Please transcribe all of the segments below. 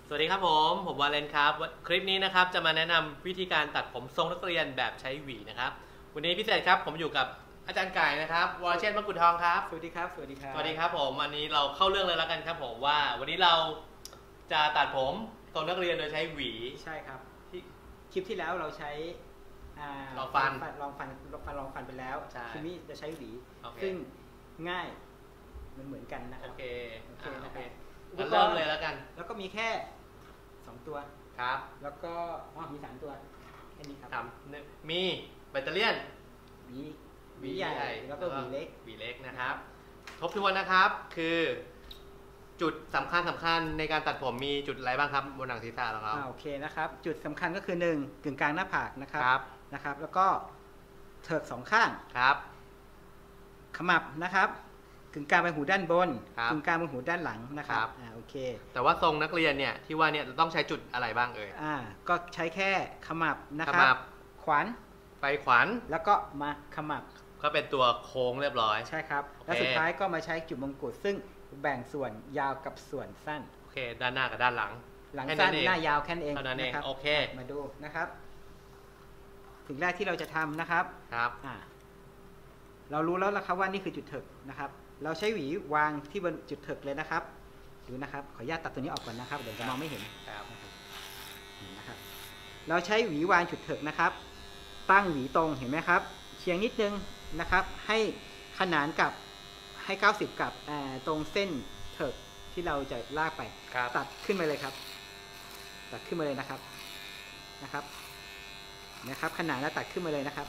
สวัสดีครับผมวาเลนครับคลิปนี้นะครับจะมาแนะนำวิธีการตัดผมทรงนักเรียนแบบใช้หวีนะครับวันนี้พิเศษครับผมอยู่กับอาจารย์ไก่นะครับวรเชษฐ์มกุฎทองครับสวัสดีครับสวัสดีครับสวัสดีครับผมวันนี้เราเข้าเรื่องเลยแล้วกันครับผมว่าวันนี้เราจะตัดผมทรงนักเรียนโดยใช้หวีใช่ครับที่คลิปที่แล้วเราใช้ลองฟันไปแล้วคลิปนี้จะใช้หวีซึ่งง่ายเหมือนกันนะครับโอเคนะครับเริ่มเลยแล้วกันแล้วก็มีแค่2ตัวครับแล้วก็มี3ตัวแค่นี้ครับมีแบตเตอรี่หวีใหญ่แล้วก็หวีเล็กนะครับทบทวนนะครับคือจุดสำคัญในการตัดผมมีจุดอะไรบ้างครับบนหนังศีรษะของเราโอเคนะครับจุดสำคัญก็คือ1กึ่งกลางหน้าผากนะครับแล้วก็เถิก2ข้างครับขมับนะครับกึ่งกลางไปหูด้านบนกึ่งกลางไปหูด้านหลังนะครับโอเคแต่ว่าทรงนักเรียนเนี่ยที่ว่าเนี่ยต้องใช้จุดอะไรบ้างเอ่ยก็ใช้แค่ขมับนะครับขวานไปขวานแล้วก็มาขมับก็เป็นตัวโค้งเรียบร้อยใช่ครับแล้วสุดท้ายก็มาใช้จุดมงกุฎซึ่งแบ่งส่วนยาวกับส่วนสั้นโอเคด้านหน้ากับด้านหลังสั้นหน้ายาวแค่นั้นเองนะครับโอเคมาดูนะครับสิ่งแรกที่เราจะทำนะครับเรารู้แล้วละครับว่านี่คือจุดเถิกนะครับเราใช้หวีวางที่บนจุดเถิกเลยนะครับดูนะครับขออนุญาตตัดตัวนี้ออกก่อนนะครับเดี๋ยวจะมองไม่เห็นนะครับเราใช้หวีวางจุดเถิกนะครับตั้งหวีตรงเห็นไหมครับเฉียงนิดนึงนะครับให้ขนานกับให้90กับตรงเส้นเถิกที่เราจะลากไปตัดขึ้นมาเลยครับตัดขึ้นมาเลยนะครับขนานแล้วตัดขึ้นมาเลยนะครับ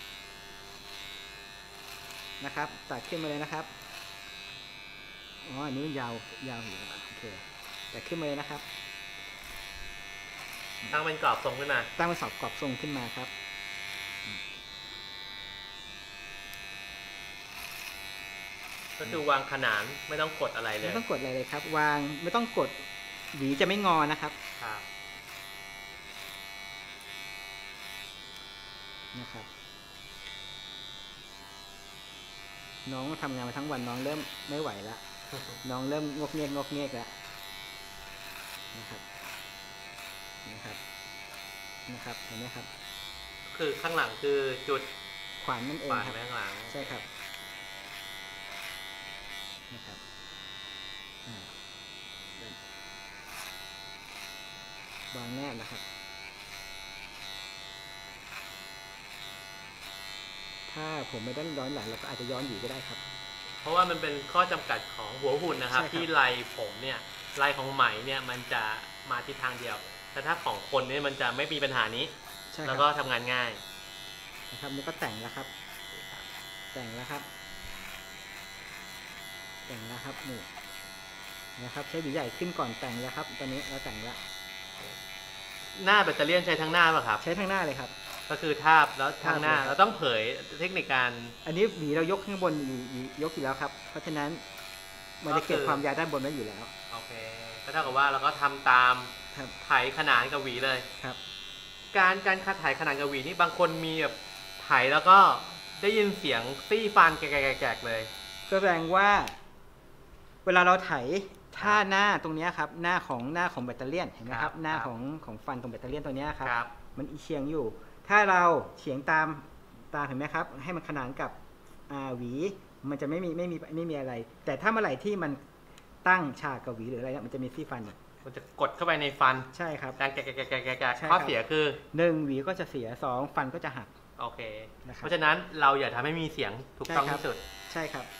ตัดขึ้นมาเลยนะครับอันนี้ยาวอยู่โอเคตัดขึ้นมาเลยนะครับตั้งเป็นกรอบทรงขึ้นมาตั้งเป็นกรอบทรงขึ้นมาครับก็คือวางขนานไม่ต้องกดอะไรเลยไม่ต้องกดอะไรเลยครับวางไม่ต้องกดหวีจะไม่งอนะครับน้องทำงานมาทั้งวันน้องเริ่มไม่ไหวแล้วน้องเริ่มงกเงกแล้วนะครับเห็นไหมครับคือข้างหลังคือจุดขวานนั่นเองครับข้างหลังใช่ครับนะครับวางแนบนะครับถ้าผมไม่ได้ย้อนหลังเราก็อาจจะย้อนอยู่ก็ได้ครับเพราะว่ามันเป็นข้อจำกัดของหัวหุ่นนะครับที่ลายผมเนี่ยลายของไหมเนี่ยมันจะมาทิศทางเดียวแต่ถ้าของคนเนี่ยมันจะไม่มีปัญหานี้แล้วก็ทำงานง่ายนะครับนี่ก็แต่งแล้วครับแต่งแล้วครับนี่นะครับใช้หวีใหญ่ขึ้นก่อนแต่งแล้วครับตอนนี้เราแต่งแล้วหน้าแบตเตอรี่ใช้ทั้งหน้าป่ะครับใช้ทั้งหน้าเลยครับก็คือทาบแล้วทางหน้าเราต้องเผยเทคนิคการอันนี้หวีเรายกข้างบนยกอยู่แล้วครับเพราะฉะนั้นมันจะเก็บความยาวด้านบนไว้อยู่แล้วโอเคก็เท่ากับว่าเราก็ทำตามไถขนานกับหวีเลยครับการคัดไถขนานกับหวีนี่บางคนมีแบบไถแล้วก็ได้ยินเสียงซี่ฟันแกกเลยแสดงว่าเวลาเราไถถ้าหน้าตรงนี้ครับหน้าของแบตเตอรี่เห็นไหมครับหน้าของฟันตรงแบตเตอรี่ตัวนี้ครับมันเฉียงอยู่ถ้าเราเฉียงตามเห็นไหมครับให้มันขนานกับหวีมันจะไม่มีอะไรแต่ถ้าเมื่อไหร่ที่มันตั้งฉากกับหวีหรืออะไรมันจะมีซี่ฟันมันจะกดเข้าไปในฟันใช่ครับการแกะข้อเสียคือ 1หวีก็จะเสีย2ฟันก็จะหักโอเคเพราะฉะนั้นเราอย่าทำให้มีเสียงถูกต้องที่สุดใช่ครับ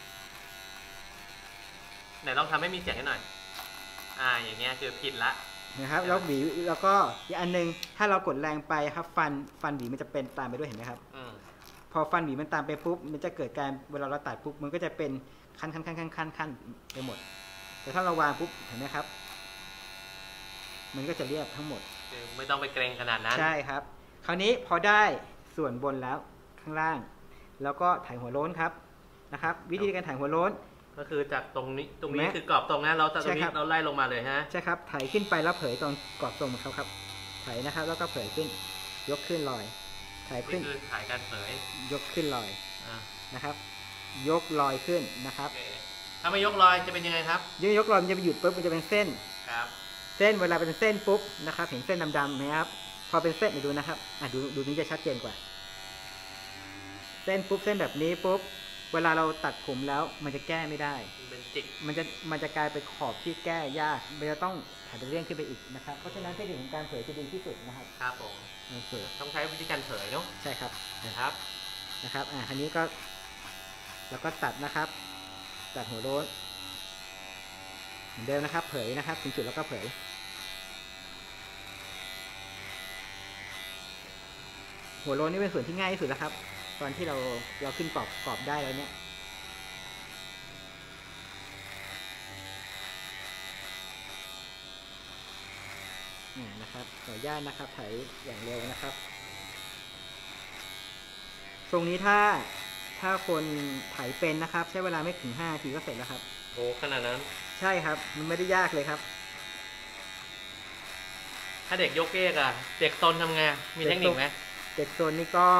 ไหนลองทำให้มีเสียงให้หน่อยอย่างเงี้ยคือผิดละนะครับแล้วหวีแล้วก็อีกอันนึงถ้าเรากดแรงไปครับฟันหวีมันจะเป็นตามไปด้วยเห็นไหมครับพอฟันหวีมันตามไปปุ๊บมันจะเกิดการเวลาเราตัดปุ๊บมันก็จะเป็นขั้นไปหมดแต่ถ้าเราวางปุ๊บเห็นไหมครับมันก็จะเรียบทั้งหมดไม่ต้องไปเกรงขนาดนั้นใช่ครับคราวนี้พอได้ส่วนบนแล้วข้างล่างแล้วก็ถ่ายหัวโล้นครับนะครับวิธีการถ่ายหัวโล้นก็คือจากตรงนี้คือกรอบตรงนะเราตรงนี้เราไล่ลงมาเลยฮะใช่ครับถ่ายขึ้นไปแล้วเผยตรงกรอบตรงเขาครับถ่ายนะครับแล้วก็เผยขึ้นยกขึ้นลอยถ่ายขึ้นคือถ่ายการเผยยกขึ้นลอยนะครับยกลอยขึ้นนะครับถ้าไม่ยกลอยจะเป็นยังไงครับยกลอยมันจะไปหยุดปุ๊บมันจะเป็นเส้นครับเส้นเวลาเป็นเส้นปุ๊บนะครับเห็นเส้นดำๆไหมครับพอเป็นเส้นดูนะครับดูนี้จะชัดเจนกว่าเส้นปุ๊บเส้นแบบนี้ปุ๊บเวลาเราตัดผมแล้วมันจะแก้ไม่ได้เป็นจิกมันจะกลายเป็นขอบที่แก้ยากมันจะต้องถัดเรื่องขึ้นไปอีกนะครับเพราะฉะนั้นเทคนิคของการเผยจะดีที่สุดนะครับครับผมต้องใช้วิธีการเผยเนาะใช่ครับนะครับอันนี้ก็เราก็ตัดนะครับตัดหัวโล้นเหมือนเดิมนะครับเผยนะครับถึงจุดแล้วก็เผยหัวโล้นนี่เป็นส่วนที่ง่ายที่สุดแล้วครับตอนที่เราขึ้นกรอบได้แล้วเนี่ยนะครับขออนุญาตนะครับไถอย่างเร็วนะครับตรงนี้ถ้าคนไถเป็นนะครับใช้เวลาไม่ถึง5 นาทีก็เสร็จแล้วครับโอ้ขนาดนั้นใช่ครับมันไม่ได้ยากเลยครับถ้าเด็กยกเยกอะเด็กซนทำไงมีเทคนิคไหมเด็กซนนี่ก็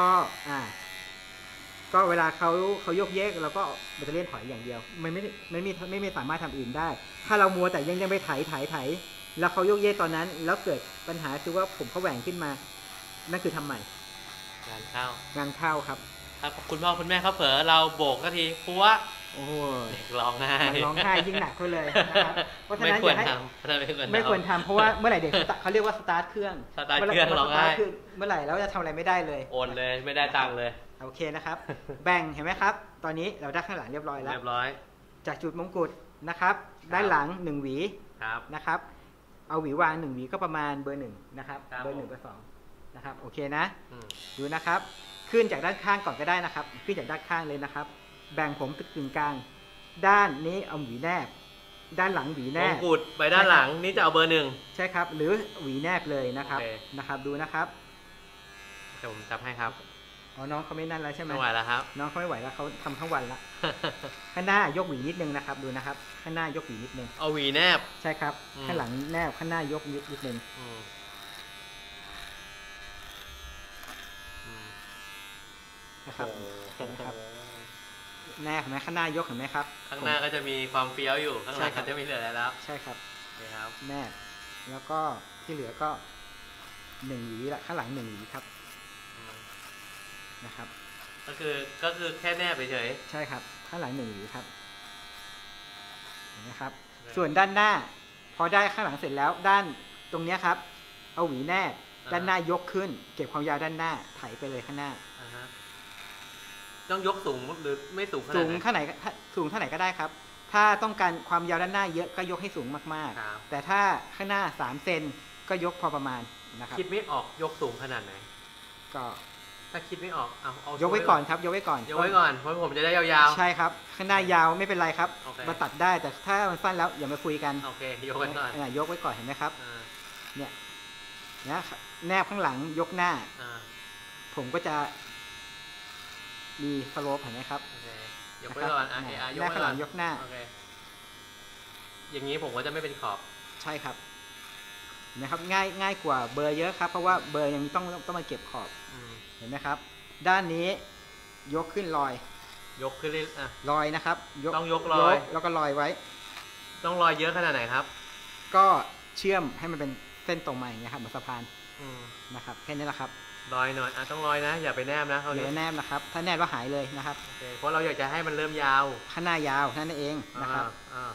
เวลาเขายกเยกเราก็แบตเตอรี่ถอยอย่างเดียวไม่สามารถทำอื่นได้ถ้าเรามัวแต่ยังไปไถแล้วเขายกเยกตอนนั้นแล้วเกิดปัญหาคือว่าผมเขาแหว่งขึ้นมานั่นคือทำใหม่งานเข้าครับคุณพ่อคุณแม่เขาเผลอเราโบกก็ทีเพราะว่าโอ้โหเด็กร้องไห้ยิ่งหนักเขาเลยนะครับเพราะฉะนั้นไม่ควรทำเพราะว่าเมื่อไหร่เด็กเขาเรียกว่าสตาร์ทเครื่องร้องไห้เมื่อไหร่แล้วจะทำอะไรไม่ได้เลยโอนเลยไม่ได้ตังค์เลยโอเคนะครับแบ่งเห็นไหมครับตอนนี้เราได้ข้างหลังเรียบร้อยแล้วจากจุดมงกุฎนะครับด้านหลัง1 หวีนะครับเอาหวีวาง1 หวีก็ประมาณเบอร์ 1นะครับเบอร์ 1 เบอร์ 2นะครับโอเคนะดูนะครับขึ้นจากด้านข้างก่อนก็ได้นะครับขึ้นจากด้านข้างเลยนะครับแบ่งผมกึ่งกลางด้านนี้เอาหวีแนบด้านหลังหวีแนบมงกุฎไปด้านหลังนี่จะเอาเบอร์ 1 ใช่ครับหรือหวีแนบเลยนะครับดูนะครับเดี๋ยวผมจับให้ครับน้องเขาไม่นั่นแล้วใช่ไหมไม่ไหวแล้วครับน้องเขาไม่ไหวแล้วเขาทำทั้งวันละข้างหน้ายกหวีนิดนึงนะครับดูนะครับข้างหน้ายกหวีนิดนึงเอาหวีแนบใช่ครับข้างหลังแนบข้างหน้ายกนิดนึงนะครับแนบเห็นไหมข้างหน้ายกเห็นไหมครับข้างหน้าก็จะมีความเฟี้ยวอยู่ข้างหลังก็จะไม่เหลือแล้วใช่ครับแนบแล้วก็ที่เหลือก็1 หวีละข้างหลัง1 หวีครับนะครับก็คือแค่แนบเฉยใช่ครับข้างหลัง1 หวีครับนะครับส่วนด้านหน้าพอได้ข้างหลังเสร็จแล้วด้านตรงนี้ครับเอาหวีแนบด้านหน้ายกขึ้นเก็บความยาวด้านหน้าไถไปเลยข้างหน้าต้องยกสูงหรือไม่สูงสูงเท่าไหนก็ได้ครับถ้าต้องการความยาวด้านหน้าเยอะก็ยกให้สูงมากๆแต่ถ้าข้างหน้า3 เซนก็ยกพอประมาณนะครับคิดไม่ออกยกสูงขนาดไหนก็ถ้าคิดไม่ออกเอายกไว้ก่อนครับยกไว้ก่อนเพราะผมจะได้ยาวๆใช่ครับข้างหน้ายาวไม่เป็นไรครับมาตัดได้แต่ถ้ามันสั้นแล้วอย่ามาคุยกันโอเคยกไว้ก่อนยกไว้ก่อนเห็นไหมครับเนี่ยแนบข้างหลังยกหน้าผมก็จะมีสโลปเห็นไหมครับยกไว้ก่อนยกข้างหลังยกหน้าอย่างนี้ผมก็จะไม่เป็นขอบใช่ครับนะครับง่ายกว่าเบอร์เยอะครับเพราะว่าเบอร์ยังต้องมาเก็บขอบเห็นไหมครับด้านนี้ยกขึ้นลอยลอยนะครับต้องยกลอยแล้วก็ลอยไว้ต้องลอยเยอะขนาดไหนครับก็เชื่อมให้มันเป็นเส้นตรงมาอย่างเงี้ยครับเหมือนสะพานนะครับแค่นี้แหละครับลอยหน่อยต้องลอยนะอย่าไปแนบนะอย่าไปแนบนะครับถ้าแนบก็หายเลยนะครับเพราะเราอยากจะให้มันเริ่มยาวข้างหน้ายาวนั่นเองนะครับ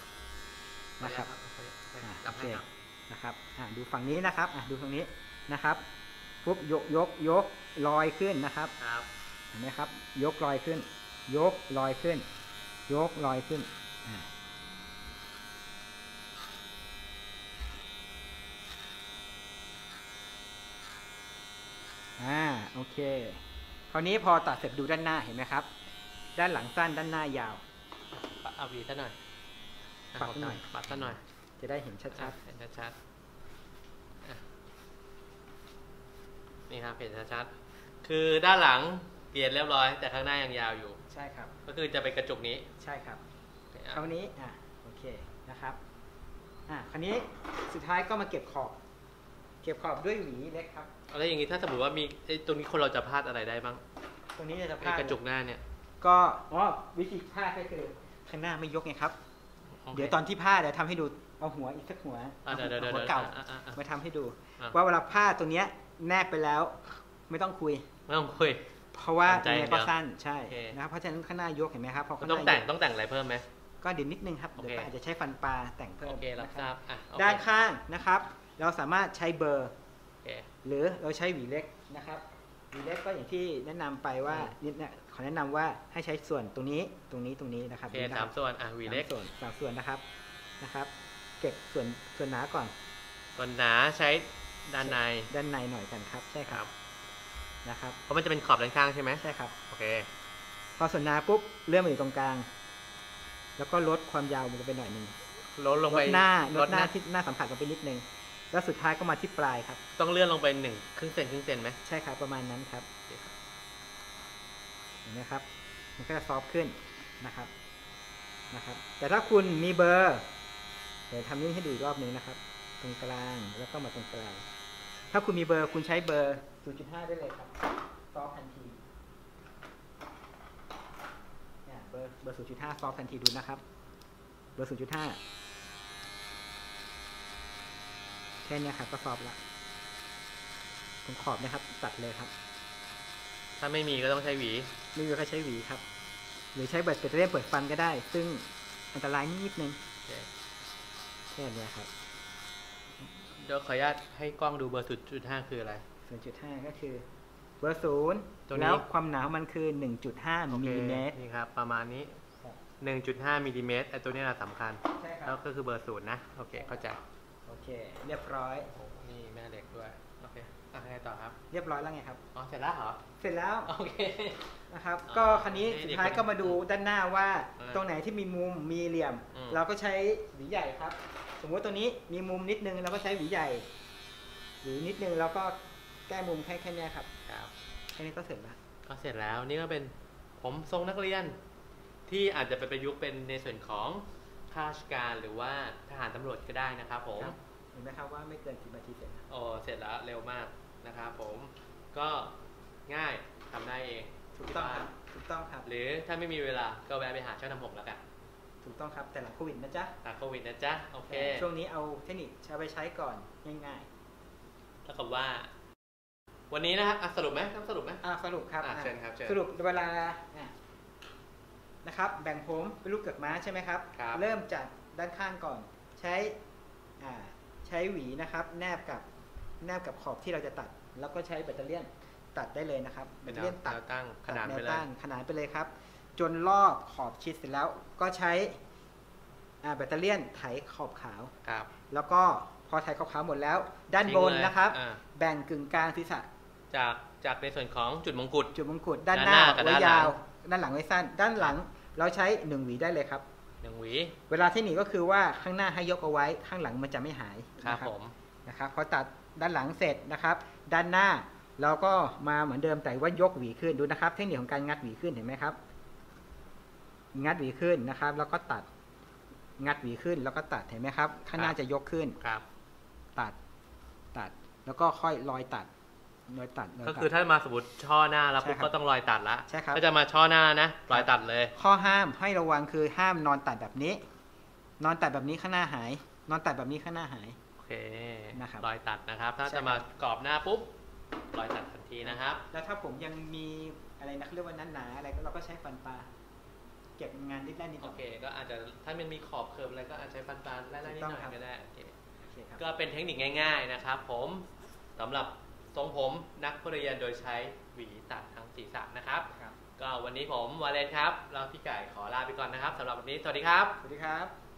โอเคนะครับดูฝั่งนี้นะครับดูตรงนี้นะครับปุ๊บยกลอยขึ้นนะครับเห็นไหมครับยกลอยขึ้นยกลอยขึ้นยกลอยขึ้นโอเคคราวนี้พอตัดเสร็จดูด้านหน้าเห็นไหมครับด้านหลังสั้นด้านหน้ายาวเอาหวีซะหน่อยปัดซะหน่อยจะได้เห็นชัดนี่ครับเห็นชัดคือด้านหลังเปลี่ยนเรียบร้อยแต่ข้างหน้ายังยาวอยู่ใช่ครับก็คือจะเป็นกระจุกนี้ใช่ครับคราวนี้โอเคนะครับคราวนี้สุดท้ายก็มาเก็บขอบด้วยหวีเล็กครับอะไรอย่างนี้ถ้าสมมติว่ามีตรงนี้คนเราจะพลาดอะไรได้บ้างตรงนี้จะพลาดกระจุกหน้าเนี่ยก็วิธีพลาดก็คือข้างหน้าไม่ยกไงครับเดี๋ยวตอนที่พลาดเดี๋ยวทำให้ดูเอาหัวอีกสักหัวเดี๋ยวหัวเก่า มาทำให้ดู ว่าเวลาผ้าตรงเนี้ยแนบไปแล้วไม่ต้องคุย เพราะว่าตัวนี้ก็สั้นใช่นะครับเพราะฉะนั้นข้างหน้ายกเห็นไหมครับพอข้างหน้าต้องแต่งอะไรเพิ่มไหมก็เดี๋ยวนิดนึงครับเดี๋ยวอาจจะใช้ฟันปลาแต่งเพิ่มนะครับด้านข้างนะครับเราสามารถใช้เบอร์หรือเราใช้หวีเล็กนะครับหวีเล็กก็อย่างที่แนะนำไปว่าขอแนะนำว่าให้ใช้ส่วนตรงนี้นะครับสามส่วนหวีเล็กสามส่วนนะครับเก็บส่วนหนาก่อนส่วนหนาใช้ด้านในหน่อยกันครับใช่ครับนะครับเพราะมันจะเป็นขอบด้านข้างใช่ไหมใช่ครับโอเคพอส่วนหนาปุ๊บเลื่อนมาอยู่ตรงกลางแล้วก็ลดความยาวมันไปหน่อยนึงลดหน้าที่หน้าสัมผัสลงไปนิดนึงแล้วสุดท้ายก็มาที่ปลายครับต้องเลื่อนลงไปครึ่งเซนไหมใช่ครับประมาณนั้นครับเห็นไหมครับมันก็จะซอฟขึ้นนะครับแต่ถ้าคุณมีเบอร์เดี๋ยวทำนี้ให้ดูอีกรอบนึงนะครับตรงกลางแล้วก็มาตรงกลางถ้าคุณมีเบอร์คุณใช้เบอร์ 0.5 ได้เลยครับซอฟทันทีเนี่ยเบอร์ 0.5 ซอฟทันทีดูนะครับเบอร์ 0.5 แค่นี้ครับก็ซอฟละตรงขอบนะครับตัดเลยครับถ้าไม่มีก็ต้องใช้หวีไม่มีก็ใช้หวีครับหรือใช้เปิดเปิดฟันก็ได้ซึ่งอันตรายนิดนึงแค่นี้ครับเดี๋ยวขออนุญาตให้กล้องดูเบอร์ 0.5 คืออะไร 0.5 ก็คือเบอร์ 0แล้วความหนามันคือ 1.5 มิลลิเมตรนี่ครับประมาณนี้ 1.5 มิลลิเมตรไอ้ตัวนี้สำคัญแล้วก็คือเบอร์ 0นะโอเคเข้าใจโอเคเรียบร้อยนี่แม่เหล็กด้วยโอเคไงต่อครับเรียบร้อยแล้วไงครับเสร็จแล้วเหรอเสร็จแล้วโอเคนะครับก็คันนี้สุดท้ายก็มาดูด้านหน้าว่าตรงไหนที่มีมุมมีเหลี่ยมเราก็ใช้หวีใหญ่ครับสมมติตัวนี้มีมุมนิดนึงเราก็ใช้หวีใหญ่หรือนิดนึงแล้วก็แก้มุมแค่นี้ครับแค่นี้ก็เสร็จแล้วนี่ก็เป็นผมทรงนักเรียนที่อาจจะไปประยุกต์เป็นในส่วนของข้าราชการหรือว่าทหารตำรวจก็ได้นะครับผมเห็นไหมครับว่าไม่เกิน10 นาทีเสร็จเสร็จแล้วเร็วมากนะครับผมก็ง่ายทำได้เองถูกต้องครับหรือถ้าไม่มีเวลาก็แวะไปหาช่างทำผมแล้วกันถูกต้องครับแต่หลังโควิดนะจ๊ะโอเคช่วงนี้เอาเทคนิคไปใช้ก่อนง่ายๆแล้วกับว่าวันนี้นะครับสรุปไหมสรุปครับเชิญครับสรุปเวลานะครับแบ่งผมเป็นรูปเกือกม้าใช่ไหมครับเริ่มจากด้านข้างก่อนใช้หวีนะครับแนบกับขอบที่เราจะตัดแล้วก็ใช้แบตเตอรี่ตัดได้เลยนะครับแบตเตอรี่ตัดตั้งขนาดไปเลยครับจนรอบขอบชิดเสร็จแล้วก็ใช้แบตเตอรี่ไถขอบขาวแล้วก็พอไถขอบขาวหมดแล้วด้านบนนะครับแบ่งกึ่งกลางศีรษะจากในส่วนของจุดมงกุฎด้านหน้าไว้ยาวด้านหลังไว้สั้นด้านหลังเราใช้1 หวีได้เลยครับ 1 หวีเวลาเทคนิคก็คือว่าข้างหน้าให้ยกเอาไว้ข้างหลังมันจะไม่หายนะครับพอตัดด้านหลังเสร็จนะครับด้านหน้าเราก็มาเหมือนเดิมแต่ว่ายกหวีขึ้นดูนะครับเทคนิคของการงัดหวีขึ้นเห็นไหมครับงัดหวีขึ้นนะครับแล้วก็ตัดงัดหวีขึ้นแล้วก็ตัดเห็นไหมครับข้างหน้าจะยกขึ้นตัดแล้วก็ค่อยรอยตัดก็คือถ้ามาสมมติช่อหน้าแล้วปุ๊บก็ต้องรอยตัดละถ้าจะมาช่อหน้านะรอยตัดเลยข้อห้ามให้ระวังคือห้ามนอนตัดแบบนี้นอนตัดแบบนี้ข้างหน้าหายนอนตัดแบบนี้ข้างหน้าหายโอเคนะครับรอยตัดนะครับถ้าจะมากรอบหน้าปุ๊บรอยตัดทันทีนะครับแล้วถ้าผมยังมีอะไรนะเรียกว่าหนาอะไรเราก็ใช้ฟันปลาเก็บงานนิดนิดโอเคก็อาจจะถ้ามันมีขอบเคิร์ฟอะไรก็อาจจะใช้ฟันปลาไล่ๆนิดหน่อยก็ได้ก็เป็นเทคนิคง่ายๆนะครับผมสำหรับทรงผมนักเรียนโดยใช้หวีตัดทั้งศีรษะนะครับก็วันนี้ผมวาเลนครับแล้วพี่ไก่ขอลาไปก่อนนะครับสำหรับวันนี้สวัสดีครับ